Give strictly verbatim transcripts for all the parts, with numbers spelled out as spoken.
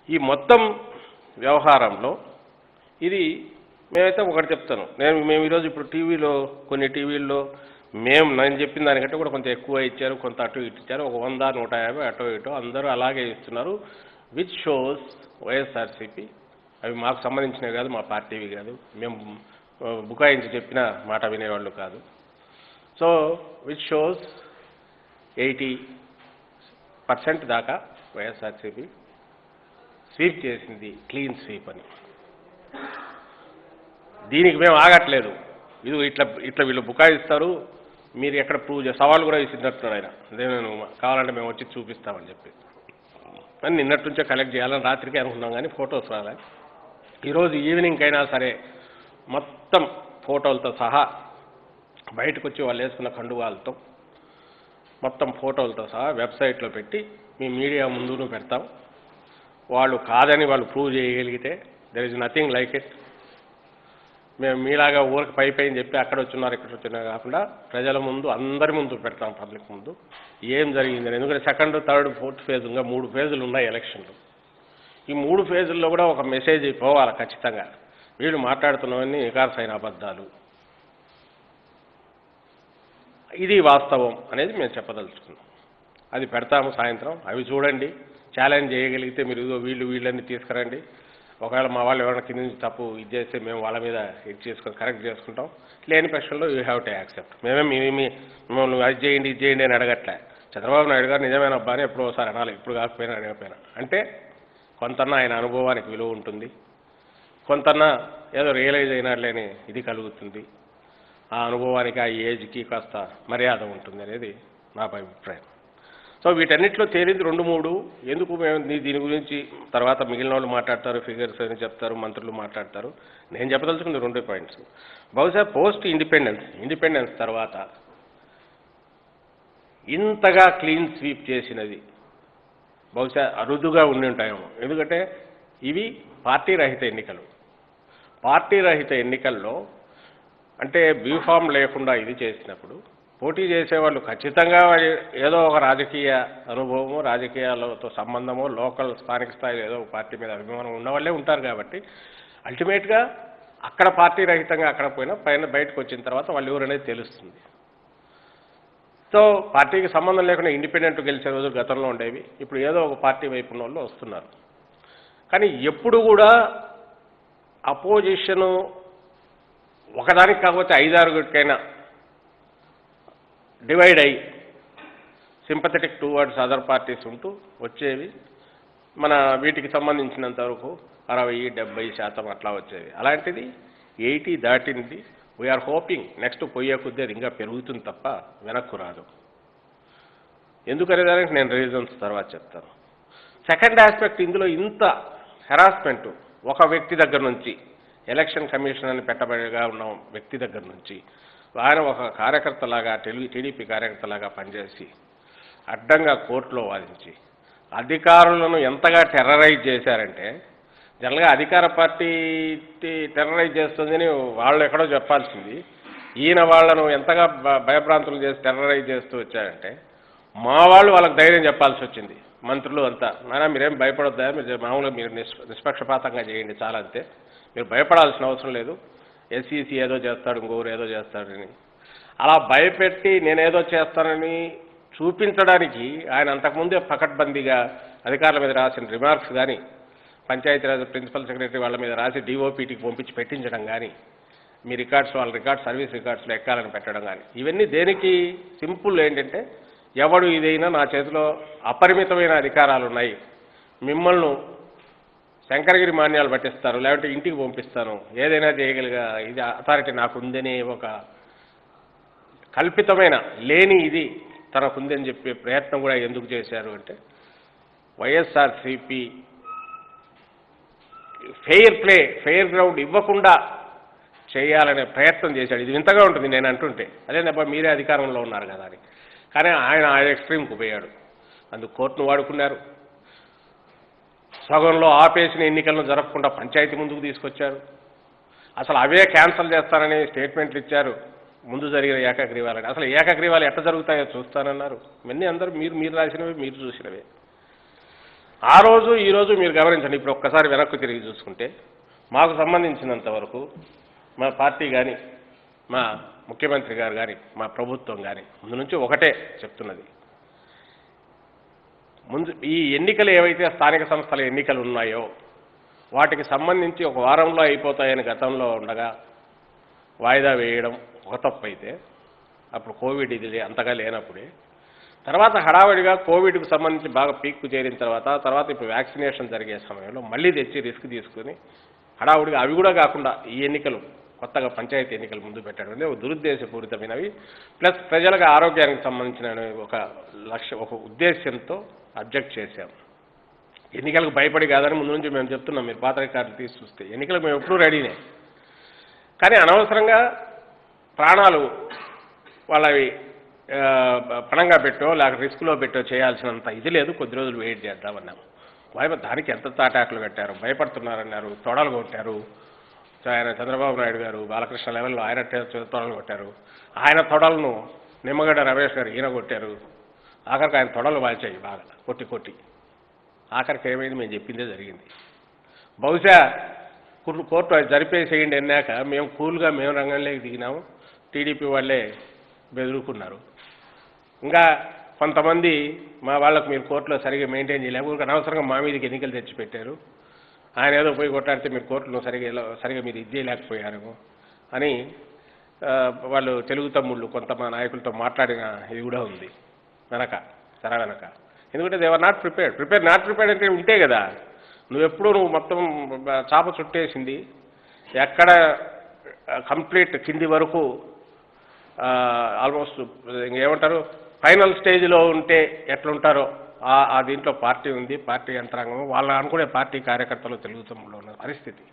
ఈ మొత్తం వ్యవహారంలో ఇది మేమైతే ఒకటి చెప్తాను. నేను మేము ఈరోజు ఇప్పుడు టీవీలో కొన్ని టీవీల్లో మేము నేను చెప్పిన దానికంటే కూడా కొంత ఎక్కువ ఇచ్చారు, కొంత అటు ఇటు ఇచ్చారు. ఒక వంద నూట యాభై అటో ఇటో అందరూ అలాగే ఇస్తున్నారు. విచ్ షోస్ వైఎస్ఆర్సీపీ అవి మాకు సంబంధించినవి కాదు, మా పార్టీవి కాదు, మేము బుకాయించి చెప్పిన మాట వినేవాళ్ళు కాదు. So which shows eighty percent దాకా వైఎస్ఆర్సీపీ స్వీప్ చేసింది, క్లీన్ స్వీప్ అని. దీనికి మేము ఆగట్లేదు. ఇది ఇట్లా ఇట్లా వీళ్ళు బుకాయిస్తారు, మీరు ఎక్కడ ప్రూవ్ చేస్తారు, సవాళ్ళు కూడా ఇచ్చినట్టున్నారు ఆయన. అదే నేను కావాలంటే మేము వచ్చి చూపిస్తామని చెప్పి అని నిన్నటి నుంచే కలెక్ట్ చేయాలని రాత్రికి అనుకున్నాం, కానీ ఫొటోస్ రాలే. ఈరోజు ఈవినింగ్ అయినా సరే మొత్తం ఫోటోలతో సహా బయటకు వచ్చి వాళ్ళు వేసుకున్న కండువాలతో మొత్తం ఫోటోలతో సహా వెబ్సైట్లో పెట్టి మీ మీడియా ముందును పెడతాం. వాళ్ళు కాదని వాళ్ళు ప్రూవ్ చేయగలిగితే there is nothing like it. మేము మీలాగా ఊరికి పై పైన చెప్పి అక్కడ వచ్చున్నారు ఇక్కడ వచ్చినారు కాకుండా ప్రజల ముందు అందరి ముందు పెడతాం, పబ్లిక్ ముందు ఏం జరిగిందని. ఎందుకంటే సెకండ్ థర్డ్ ఫోర్త్ ఫేజ్ ఇంకా మూడు ఫేజులు ఉన్నాయి ఎలక్షన్లు. ఈ మూడు ఫేజుల్లో కూడా ఒక మెసేజ్ పోవాలి ఖచ్చితంగా. వీళ్ళు మాట్లాడుతున్నవన్నీ నికార్సైన అబద్ధాలు, ఇది వాస్తవం అనేది మేము చెప్పదలుచుకున్నాం. అది పెడతాము సాయంత్రం. అవి చూడండి, ఛాలెంజ్ చేయగలిగితే మీరు వీళ్ళు వీళ్ళని తీసుకురండి. ఒకవేళ మా వాళ్ళు ఎవరైనా కింద నుంచి తప్పు ఇది చేస్తే మేము వాళ్ళ మీద ఇది చేసుకొని కరెక్ట్ చేసుకుంటాం. లేని పక్షంలో యూ హ్యావ్ టు యాక్సెప్ట్. మేమే మీ మిమ్మల్ని అది చేయండి ఇది చేయండి అని అడగట్లే. చంద్రబాబు నాయుడు గారు నిజమైన అబ్బాని ఎప్పుడో ఒకసారి అనాలి, ఇప్పుడు కాకపోయినా అడగకపోయినా. అంటే కొంతన్నా ఆయన అనుభవానికి విలువ ఉంటుంది, కొంతన్నా ఏదో రియలైజ్ అయినట్లేని ఇది కలుగుతుంది, ఆ అనుభవానికి ఆ ఏజ్కి కాస్త మర్యాద ఉంటుంది అనేది నా అభిప్రాయం. సో వీటన్నిటిలో తేలింది రెండు మూడు. ఎందుకు మేము దీని గురించి తర్వాత మిగిలిన వాళ్ళు మాట్లాడతారు, ఫిగర్స్ అని చెప్తారు, మంత్రులు మాట్లాడతారు. నేను చెప్పదలుచుకుంది రెండే పాయింట్స్. బహుశా పోస్ట్ ఇండిపెండెన్స్ ఇండిపెండెన్స్ తర్వాత ఇంతగా క్లీన్ స్వీప్ చేసినది బహుశా అరుదుగా ఉండి ఉంటాయేమో. ఎందుకంటే ఇవి పార్టీ రహిత ఎన్నికలు. పార్టీ రహిత ఎన్నికల్లో అంటే బీఫామ్ లేకుండా ఇది చేసినప్పుడు పోటీ చేసేవాళ్ళు ఖచ్చితంగా ఏదో ఒక రాజకీయ అనుభవమో రాజకీయాలతో సంబంధమో లోకల్ స్థానిక స్థాయిలో ఏదో ఒక పార్టీ మీద అభిమానం ఉన్నవాళ్ళే ఉంటారు. కాబట్టి అల్టిమేట్గా అక్కడ పార్టీ రహితంగా అక్కడ పోయినా పైన బయటకు వచ్చిన తర్వాత వాళ్ళు ఎవరనేది తెలుస్తుంది. సో పార్టీకి సంబంధం లేకుండా ఇండిపెండెంట్ గెలిచే రోజులు గతంలో ఉండేవి. ఇప్పుడు ఏదో ఒక పార్టీ వైపు ఉన్న వాళ్ళు వస్తున్నారు. కానీ ఎప్పుడు కూడా అపోజిషను ఒకదానికి కాకపోతే ఐదారుగురికైనా డివైడ్ అయ్యి సింపథెటిక్ టువర్డ్స్ అదర్ పార్టీస్ ఉంటూ వచ్చేవి. మన వీటికి సంబంధించినంత వరకు అరవై డెబ్బై శాతం అట్లా వచ్చేవి. అలాంటిది ఎయిటీ దాటింది. వీఆర్ హోపింగ్ నెక్స్ట్ పోయే కొద్దీ అది ఇంకా పెరుగుతుంది తప్ప వెనక్కు రాదు. ఎందుకనే దానికి నేను రీజన్స్ తర్వాత చెప్తాను. సెకండ్ ఆస్పెక్ట్, ఇందులో ఇంత హెరాస్మెంటు ఒక వ్యక్తి దగ్గర నుంచి, ఎలక్షన్ కమిషన్ అని పెట్టబడిగా ఉన్న వ్యక్తి దగ్గర నుంచి, ఆయన ఒక కార్యకర్తలాగా టెలి టీడీపీ కార్యకర్తలాగా పనిచేసి అడ్డంగా కోర్టులో వాదించి అధికారులను ఎంతగా టెర్రరైజ్ చేశారంటే, జనరల్గా అధికార పార్టీ టెర్రరైజ్ చేస్తుందని వాళ్ళు ఎక్కడో చెప్పాల్సింది, ఈయన వాళ్లను ఎంతగా భయభ్రాంతులు చేసి టెర్రరైజ్ చేస్తూ వచ్చారంటే మా వాళ్ళు వాళ్ళకి ధైర్యం చెప్పాల్సి వచ్చింది. మంత్రులు అంతా, నానా మీరేం భయపడొద్దా, మీరు మామూలుగా మీరు నిష్పక్షపాతంగా చేయండి చాలా, అంతే, మీరు భయపడాల్సిన అవసరం లేదు, ఎస్ఈసీ ఏదో చేస్తాడు ఇంకొకరు ఏదో చేస్తాడని అలా భయపెట్టి నేనేదో చేస్తానని చూపించడానికి ఆయన అంతకుముందే పకడ్బందీగా అధికారుల మీద రాసిన రిమార్క్స్ కానీ, పంచాయతీరాజ్ ప్రిన్సిపల్ సెక్రటరీ వాళ్ళ మీద రాసి డిఓపీటీకి పంపించి పెట్టించడం కానీ, మీ రికార్డ్స్ వాళ్ళ రికార్డ్స్ సర్వీస్ రికార్డ్స్లో ఎక్కాలని పెట్టడం కానీ, ఇవన్నీ దేనికి? సింపుల్ ఏంటంటే, ఎవడు ఇదైనా నా చేతిలో అపరిమితమైన అధికారాలు ఉన్నాయి, మిమ్మల్ని శంకరగిరి మాన్యాలు పట్టిస్తారు, లేకపోతే ఇంటికి పంపిస్తాను, ఏదైనా చేయగలిగా ఇది అథారిటీ నాకు ఉందని ఒక కల్పితమైన లేని ఇది తనకుందని చెప్పే ప్రయత్నం కూడా ఎందుకు చేశారు అంటే, YSRCP fair play fair ground ఇవ్వకుండా చేయాలనే ప్రయత్నం చేశాడు. ఇది వింతగా ఉంటుంది నేను అంటుంటే, అదేనబ్బా మీరే అధికారంలో ఉన్నారు కదా అని. కానీ ఆయన ఆ ఎక్స్ట్రీమ్కి పోయాడు. అందుకు కోర్టును వాడుకున్నారు. సగంలో ఆపేసిన ఎన్నికలను జరపకుండా పంచాయతీ ముందుకు తీసుకొచ్చారు. అసలు అవే క్యాన్సల్ చేస్తారని స్టేట్మెంట్లు ఇచ్చారు ముందు జరిగిన ఏకగ్రీవాలని. అసలు ఏకగ్రీవాలు ఎట్లా జరుగుతాయో చూస్తానన్నారు. ఇవన్నీ అందరూ మీరు మీరు రాసినవి మీరు చూసినవే. ఆ రోజు ఈ రోజు మీరు గమనించండి. ఇప్పుడు ఒక్కసారి వెనక్కు తిరిగి చూసుకుంటే మాకు సంబంధించినంత వరకు మా పార్టీ కానీ మా ముఖ్యమంత్రి గారు కానీ మా ప్రభుత్వం కానీ ముందు నుంచి ఒకటే చెప్తున్నది. ముందు ఈ ఎన్నికలు ఏవైతే స్థానిక సంస్థల ఎన్నికలు ఉన్నాయో వాటికి సంబంధించి ఒక వారంలో అయిపోతాయని గతంలో ఉండగా వాయిదా వేయడం ఒక తప్పు అయితే, అప్పుడు కోవిడ్ ఇది అంతగా లేనప్పుడే, తర్వాత హడావడిగా కోవిడ్కు సంబంధించి బాగా పీక్కు చేరిన తర్వాత తర్వాత ఇప్పుడు వ్యాక్సినేషన్ జరిగే సమయంలో మళ్ళీ తెచ్చి రిస్క్ తీసుకుని హడావుడిగా అవి కూడా కాకుండా ఈ ఎన్నికలు కొత్తగా పంచాయతీ ఎన్నికలు ముందు పెట్టడం అనేది ఒక దురుద్దేశపూరితమైనవి. ప్లస్ ప్రజలకు ఆరోగ్యానికి సంబంధించిన ఒక లక్ష్య ఒక ఉద్దేశ్యంతో అబ్జెక్ట్ చేశాం. ఎన్నికలకు భయపడి కాదని ముందు నుంచి మేము చెప్తున్నాం. మీరు పాత రికార్డులు తీసి చూస్తే ఎన్నికలకు మేము ఎప్పుడూ రెడీనే. కానీ అనవసరంగా ప్రాణాలు వాళ్ళవి పణంగా పెట్టో లేక రిస్క్లో పెట్టో చేయాల్సినంత ఇది లేదు. కొద్ది రోజులు వెయిట్ చేద్దామన్నాము. భయ దానికి ఎంత తాటాకులు కట్టారు, భయపడుతున్నారన్నారు, తొడలు కొట్టారు. ఆయన చంద్రబాబు నాయుడు గారు బాలకృష్ణ లెవెల్లో ఆయన తొడలు కొట్టారు. ఆయన తొడలను నిమ్మగడ్డ రమేష్ గారు ఈయన కొట్టారు. ఆఖరికి ఆయన తొడలు వాల్చాయి బాగా కొట్టి కొట్టి. ఆఖరికి ఏమైంది మేము చెప్పిందే జరిగింది. బహుశా కోర్టు అది జరిపేసేయండి అన్నాక మేము కూల్గా మేము రంగంలోకి దిగినాము. టీడీపీ వాళ్ళే బెదురుకున్నారు. ఇంకా కొంతమంది మా వాళ్ళకు మీరు కోర్టులో సరిగ్గా మెయింటైన్ చేయలేకపోతే అనవసరంగా మా మీదకి ఎన్నికలు తెచ్చిపెట్టారు, ఆయన ఏదో పోయి కొట్టాడితే మీరు కోర్టులో సరిగ్గా సరిగ్గా మీరు ఇది చేయలేకపోయారు అని వాళ్ళు తెలుగు తమ్ముళ్ళు కొంత మా నాయకులతో మాట్లాడిన ఇది కూడా ఉంది వెనక తెర వెనక. ఎందుకంటే they are not prepared. Prepare not prepared అంటే ఉంటే కదా. నువ్వెప్పుడూ నువ్వు మొత్తం చాప చుట్టేసింది ఎక్కడ కంప్లీట్ కింది వరకు ఆల్మోస్ట్ ఏమంటారు ఫైనల్ స్టేజ్లో ఉంటే ఎట్లుంటారో ఆ దీంట్లో పార్టీ ఉంది. పార్టీ యంత్రాంగం వాళ్ళు అనుకునే పార్టీ కార్యకర్తలు తెలుగు తమ్ముళ్ళు ఉన్న పరిస్థితి.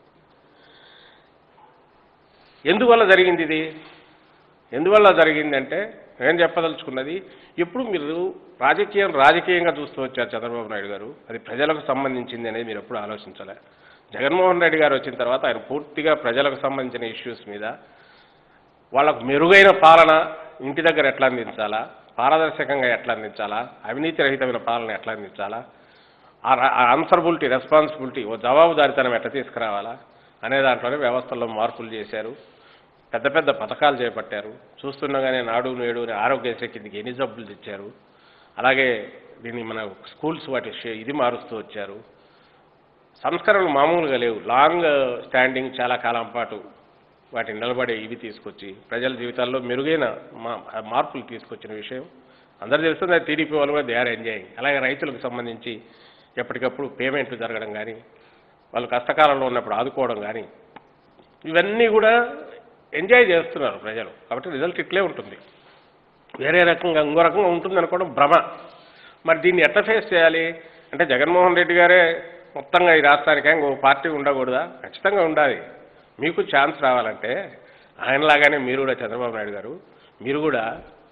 ఎందువల్ల జరిగింది ఇది? ఎందువల్ల జరిగిందంటే నేను చెప్పదలుచుకున్నది, ఇప్పుడు మీరు రాజకీయం రాజకీయంగా చూస్తూ వచ్చారు చంద్రబాబు నాయుడు గారు. అది ప్రజలకు సంబంధించింది అనేది మీరు ఎప్పుడు ఆలోచించలే. జగన్మోహన్ రెడ్డి గారు వచ్చిన తర్వాత ఆయన పూర్తిగా ప్రజలకు సంబంధించిన ఇష్యూస్ మీద వాళ్ళకు మెరుగైన పాలన ఇంటి దగ్గర ఎట్లా అందించాలా, పారదర్శకంగా ఎట్లా అందించాలా, అవినీతి రహితమైన పాలన ఎట్లా అందించాలా, ఆన్సరబిలిటీ రెస్పాన్సిబిలిటీ ఓ జవాబుదారితనం ఎట్లా తీసుకురావాలా అనే దాంట్లోనే వ్యవస్థల్లో మార్పులు చేశారు. పెద్ద పెద్ద పథకాలు చేపట్టారు. చూస్తుండగానే నాడు నేడు ఆరోగ్యశ్రీ కిందకి ఎన్ని జబ్బులు తెచ్చారు. అలాగే దీన్ని మన స్కూల్స్ వాటి ఇది మారుస్తూ వచ్చారు. సంస్కరణలు మామూలుగా లేవు. లాంగ్ స్టాండింగ్ చాలా కాలం పాటు వాటిని నిలబడే ఇవి తీసుకొచ్చి ప్రజల జీవితాల్లో మెరుగైన మార్పులు తీసుకొచ్చిన విషయం అందరూ తెలుస్తుంది. టీడీపీ వాళ్ళు కూడా దే ఆర్ ఎంజాయింగ్. అలాగే రైతులకు సంబంధించి ఎప్పటికప్పుడు పేమెంట్లు జరగడం కానీ, వాళ్ళు కష్టకాలంలో ఉన్నప్పుడు ఆదుకోవడం కానీ, ఇవన్నీ కూడా ఎంజాయ్ చేస్తున్నారు ప్రజలు. కాబట్టి రిజల్ట్ ఇట్లే ఉంటుంది. వేరే రకంగా ఇంకో రకంగా ఉంటుంది అనుకోవడం భ్రమ. మరి దీన్ని ఎట్లా ఫేస్ చేయాలి అంటే జగన్మోహన్ రెడ్డి గారే మొత్తంగా ఈ రాష్ట్రానికి ఇంకో పార్టీ ఉండకూడదా? ఖచ్చితంగా ఉండాలి. మీకు ఛాన్స్ రావాలంటే ఆయనలాగానే మీరు కూడా చంద్రబాబు నాయుడు గారు మీరు కూడా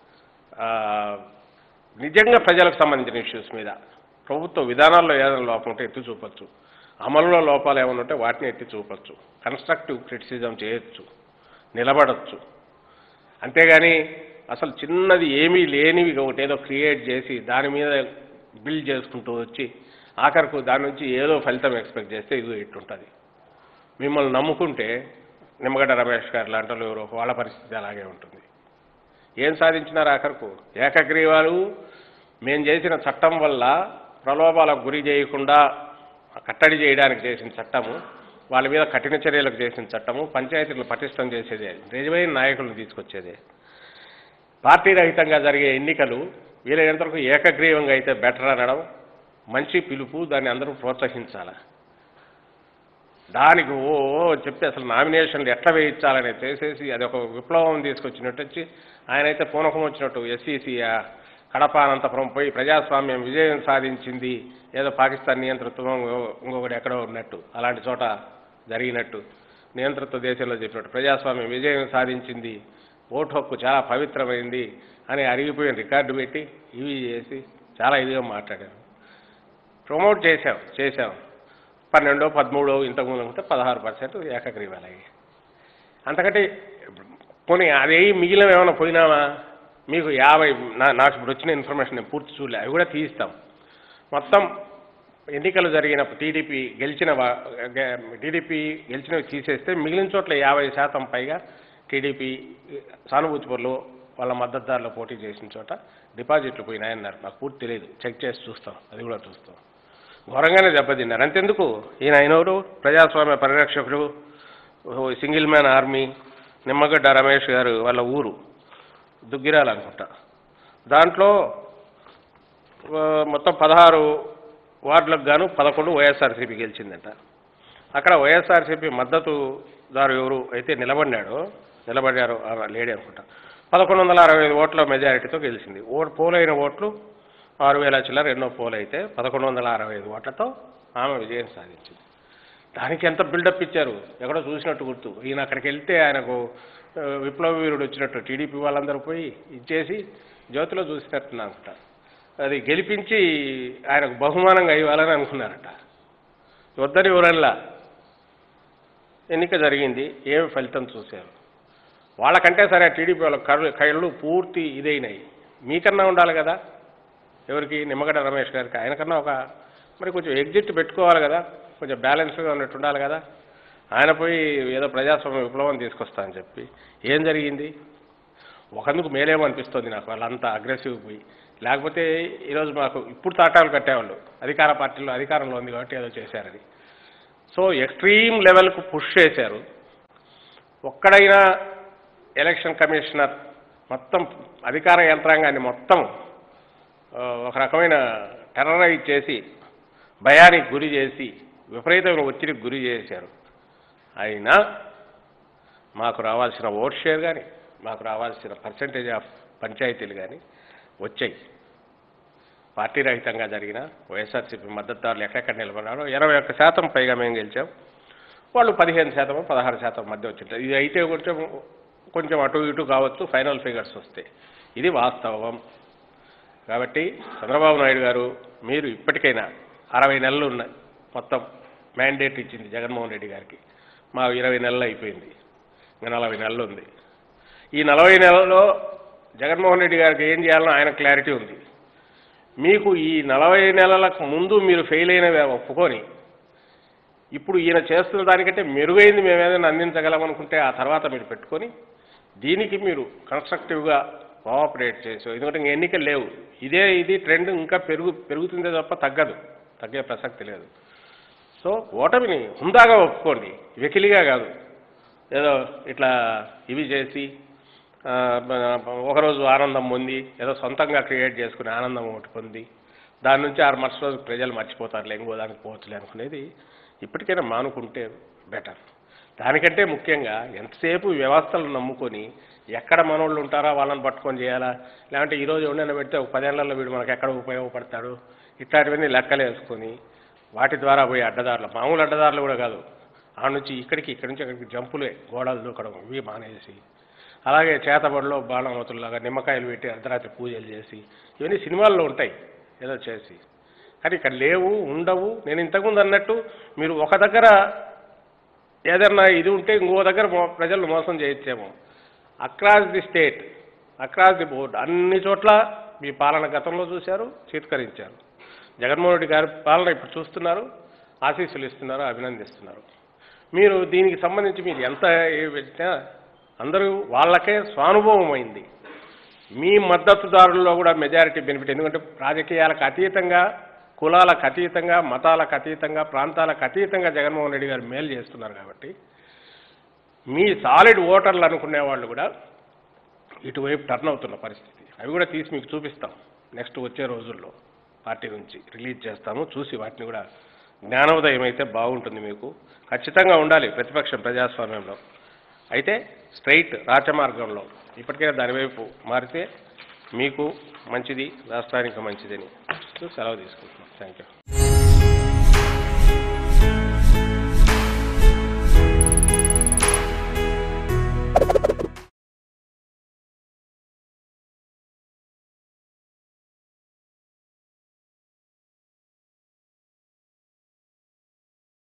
నిజంగా ప్రజలకు సంబంధించిన ఇష్యూస్ మీద ప్రభుత్వ విధానాల్లో ఏదైనా లోపం ఉంటే ఎత్తి చూపచ్చు, అమలులో లోపాలు ఏమైనా ఉంటే వాటిని ఎత్తి చూపచ్చు, కన్స్ట్రక్టివ్ క్రిటిసిజం చేయొచ్చు, నిలబడచ్చు. అంతేగాని అసలు చిన్నది ఏమీ లేనివి ఒకటి ఏదో క్రియేట్ చేసి దాని మీద బిల్డ్ చేసుకుంటూ వచ్చి ఆఖరకు దాని నుంచి ఏదో ఫలితం ఎక్స్పెక్ట్ చేస్తే ఇది ఇట్లుంటుంది. మిమ్మల్ని నమ్ముకుంటే నిమ్మగడ్డ రమేష్ గారు లాంటి ఎవరో వాళ్ళ పరిస్థితి అలాగే ఉంటుంది. ఏం సాధించినారు ఆఖరకు? ఏకగ్రీవాలు మేము చేసిన చట్టం వల్ల ప్రలోభాలకు గురి చేయకుండా కట్టడి చేయడానికి చేసిన చట్టము, వాళ్ళ మీద కఠిన చర్యలకు చేసిన చట్టము, పంచాయతీలను పటిష్టం చేసేదే, నిజమైన నాయకులను తీసుకొచ్చేదే. పార్టీ రహితంగా జరిగే ఎన్నికలు వీలైనంత వరకు ఏకగ్రీవంగా అయితే బెటర్ అనడం మంచి పిలుపు. దాన్ని అందరూ ప్రోత్సహించాలి. దానికి ఓ చెప్తే అసలు నామినేషన్లు ఎట్లా వేయించాలని చేసేసి అది ఒక విప్లవం తీసుకొచ్చినట్టు వచ్చి ఆయనైతే పూనకం వచ్చినట్టు ఎస్సీసీ కడప అనంతపురం పోయి ప్రజాస్వామ్యం విజయం సాధించింది, ఏదో పాకిస్తాన్ నియంతృత్వం ఇంకొకటి ఎక్కడో ఉన్నట్టు అలాంటి చోట జరిగినట్టు నియంతృత్వ దేశంలో చెప్పినట్టు ప్రజాస్వామ్యం విజయం సాధించింది, ఓటు హక్కు చాలా పవిత్రమైంది అని అరిగిపోయిన రికార్డు పెట్టి ఇవి చేసి చాలా ఇదిగా మాట్లాడారు. ప్రమోట్ చేశాం చేశాం పన్నెండో పదమూడో ఇంతకుముందు ఉంటే పదహారు పర్సెంట్ ఏకగ్రీవాలయ్యి. అంతకంటే పోనీ అదే మిగిలిన ఏమైనా పోయినామా? మీకు యాభై నాకు ఇప్పుడు వచ్చిన ఇన్ఫర్మేషన్ నేను పూర్తి చూడలే, అవి కూడా తీయిస్తాం. మొత్తం ఎన్నికలు జరిగిన టీడీపీ గెలిచిన టీడీపీ గెలిచినవి తీసేస్తే మిగిలిన చోట్ల యాభై శాతం పైగా టీడీపీ సానుభూతిపరులు వాళ్ళ మద్దతుదారులు పోటీ చేసిన చోట డిపాజిట్లు పోయినాయన్నారు. నాకు పూర్తి తెలియదు, చెక్ చేసి చూస్తాం, అది కూడా చూస్తాం. ఘోరంగానే దెబ్బతిన్నారు. అంతెందుకు, ఈయన అయినోరు ప్రజాస్వామ్య పరిరక్షకుడు, single man army, Nimmagadda Ramesh garu వాళ్ళ ఊరు దుగ్గిరాలు అనుకుంటా. దాంట్లో మొత్తం పదహారు వార్డులకు గాను పదకొండు వైఎస్ఆర్సీపీ గెలిచిందంట. అక్కడ వైఎస్ఆర్సీపీ మద్దతుదారు ఎవరు అయితే నిలబడినాడో నిలబడ్డారో లేడీ అనుకుంటా, పదకొండు వందల అరవై ఐదు ఓట్ల మెజారిటీతో గెలిచింది. ఓటు పోలైన ఓట్లు ఆరు వేల చిల్లర ఎన్నో పోలు అయితే పదకొండు వందల అరవై ఐదు ఓట్లతో ఆమె విజయం సాధించింది. దానికి ఎంత బిల్డప్ ఇచ్చారు, ఎక్కడో చూసినట్టు గుర్తు. ఈయన అక్కడికి వెళ్తే ఆయనకు విప్లవ వీరుడు వచ్చినట్టు టీడీపీ వాళ్ళందరూ పోయి ఇచ్చేసి జ్యోతిలో చూసినట్టు అనుకుంటా అది గెలిపించి ఆయనకు బహుమానంగా ఇవ్వాలని అనుకున్నారట. వద్దని ఎవరల్లా ఎన్నిక జరిగింది, ఏమి ఫలితం చూశారు. వాళ్ళకంటే సరే టీడీపీ వాళ్ళ కళ్ళు కళ్ళు పూర్తి ఇదైనాయి. మీకన్నా ఉండాలి కదా, ఎవరికి నిమ్మగడ్డ రమేష్ గారికి, ఆయనకన్నా ఒక మరి కొంచెం ఎగ్జిట్ పెట్టుకోవాలి కదా, కొంచెం బ్యాలెన్స్గా ఉన్నట్టు ఉండాలి కదా. ఆయన పోయి ఏదో ప్రజాస్వామ్య విప్లవం తీసుకొస్తా అని చెప్పి ఏం జరిగింది? ఒకందుకు మేలేమో అనిపిస్తుంది నాకు, వాళ్ళంతా అగ్రెసివ్ పోయి. లేకపోతే ఈరోజు మాకు ఇప్పుడు తాటాలు కట్టేవాళ్ళు అధికార పార్టీలో అధికారంలో ఉంది కాబట్టి ఏదో చేశారని. సో ఎక్స్ట్రీమ్ లెవెల్కు పుష్ చేశారు. ఒక్కడైనా ఎలక్షన్ కమిషనర్ మొత్తం అధికార యంత్రాంగాన్ని మొత్తం ఒక రకమైన టెర్రరైజ్ చేసి భయానికి గురి చేసి విపరీతమైన ఒత్తిడికి గురి చేశారు. అయినా మాకు రావాల్సిన ఓట్ షేర్ కానీ మాకు రావాల్సిన పర్సంటేజ్ ఆఫ్ పంచాయతీలు కానీ వచ్చాయి. పార్టీ రహితంగా జరిగిన వైఎస్ఆర్సీపీ మద్దతుదారులు ఎక్కడెక్కడ నిలబడ్డారో ఇరవై ఒక్క శాతం పైగా మేము గెలిచాం, వాళ్ళు పదిహేను శాతం పదహారు శాతం మధ్య వచ్చింటారు. ఇది అయితే కొంచెం కొంచెం అటు ఇటు కావచ్చు, ఫైనల్ ఫిగర్స్ వస్తే ఇది వాస్తవం. కాబట్టి చంద్రబాబు నాయుడు గారు మీరు ఇప్పటికైనా అరవై నెలలు ఉన్నాయి మొత్తం మ్యాండేట్ ఇచ్చింది జగన్మోహన్ రెడ్డి గారికి, మా ఇరవై నెలలు అయిపోయింది, ఇంకా నలభై నెలలు ఉంది. ఈ నలభై నెలల్లో జగన్మోహన్ రెడ్డి గారికి ఏం చేయాలనో ఆయన క్లారిటీ ఉంది. మీకు ఈ నలభై నెలలకు ముందు మీరు ఫెయిల్ అయినవి ఒప్పుకొని ఇప్పుడు ఈయన చేస్తున్న దానికంటే మెరుగైంది మేము ఏదైనా అందించగలం అనుకుంటే ఆ తర్వాత మీరు పెట్టుకొని దీనికి మీరు కన్స్ట్రక్టివ్గా కోఆపరేట్ చేసి, ఎందుకంటే ఇంక ఎన్నికలు లేవు, ఇదే ఇది ట్రెండ్ ఇంకా పెరుగు పెరుగుతుందే తప్ప తగ్గదు, తగ్గే ప్రసక్తి లేదు. సో ఓటమిని హుందాగా ఒప్పుకోండి, వెకిలిగా కాదు. ఏదో ఇట్లా ఇవి చేసి ఒకరోజు ఆనందం పొంది ఏదో సొంతంగా క్రియేట్ చేసుకుని ఆనందం ఒకటి పొంది దాని నుంచి ఆరు మరుసటి రోజు ప్రజలు మర్చిపోతారులే, ఇంకో దానికి పోవచ్చులే అనుకునేది ఇప్పటికైనా మానుకుంటే బెటర్. దానికంటే ముఖ్యంగా ఎంతసేపు వ్యవస్థలను నమ్ముకొని ఎక్కడ మనోళ్ళు ఉంటారా వాళ్ళని పట్టుకొని చేయాలా, లేదంటే ఈరోజు ఎవరైనా పెడితే ఒక పదేళ్లలో వీడు మనకు ఎక్కడ ఉపయోగపడతాడు, ఇట్లాంటివన్నీ లెక్కలు వేసుకొని వాటి ద్వారా పోయి అడ్డదారులు, మామూలు అడ్డదారులు కూడా కాదు, ఆ నుంచి ఇక్కడికి ఇక్కడి నుంచి అక్కడికి జంపులే గోడలు దూకడం ఇవి మానేసి, అలాగే చేతబడిలో బాణమతుల్లాగా నిమ్మకాయలు పెట్టి అర్ధరాత్రి పూజలు చేసి ఇవన్నీ సినిమాల్లో ఉంటాయి ఏదో చేసి, కానీ ఇక్కడ లేవు, ఉండవు. నేను ఇంతకుముందు అన్నట్టు మీరు ఒక దగ్గర ఏదన్నా ఇది ఉంటే ఇంకో దగ్గర ప్రజలను మోసం చేయొచ్చేమో. Across the state, across the board అన్ని చోట్ల మీ పాలన గతంలో చూశారు, చీత్కరించారు. జగన్మోహన్ రెడ్డి గారి పాలన ఇప్పుడు చూస్తున్నారు, ఆశీస్సులు ఇస్తున్నారు, అభినందిస్తున్నారు. మీరు దీనికి సంబంధించి మీరు ఎంత పెట్టినా అందరూ వాళ్ళకే స్వానుభవం అయింది. మీ మద్దతుదారుల్లో కూడా మెజారిటీ బెనిఫిట్, ఎందుకంటే రాజకీయాలకు అతీతంగా, కులాలకు అతీతంగా, మతాలకు అతీతంగా, ప్రాంతాలకు అతీతంగా జగన్మోహన్ రెడ్డి గారు మేలు చేస్తున్నారు. కాబట్టి మీ సాలిడ్ ఓటర్లు అనుకునే వాళ్ళు కూడా ఇటువైపు టర్న్ అవుతున్న పరిస్థితి, అవి కూడా తీసి మీకు చూపిస్తాం. నెక్స్ట్ వచ్చే రోజుల్లో పార్టీ నుంచి రిలీజ్ చేస్తాము, చూసి వాటిని కూడా జ్ఞానోదయం అయితే బాగుంటుంది. మీకు ఖచ్చితంగా ఉండాలి ప్రతిపక్షం ప్రజాస్వామ్యంలో, అయితే స్ట్రైట్ రాచమార్గంలో ఇప్పటికైనా దానివైపు మారితే మీకు మంచిది, రాష్ట్రానికి మంచిదని సెలవు తీసుకుంటున్నాం. Thank you.